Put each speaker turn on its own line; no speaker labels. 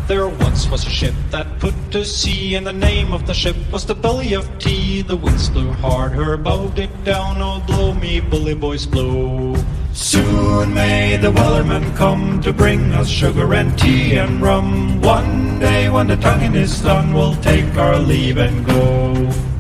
There once was a ship that put to sea, and the name of the ship was the Billy of Tea. The winds blew hard, her bow dipped down, oh blow me bully boys blow. Soon may the wellerman come to bring us sugar and tea and rum. One day when the tonguing is done, we'll take our leave and go.